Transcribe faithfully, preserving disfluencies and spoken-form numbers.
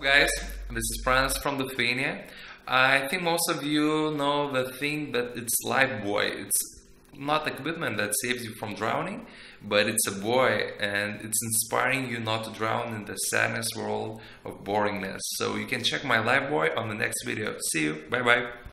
Guys, this is Pranas from Lithuania. I think most of you know the thing that it's life buoy. It's not equipment that saves you from drowning, but it's a buoy and it's inspiring you not to drown in the sadness world of boringness. So you can check my life buoy on the next video. See you. Bye bye.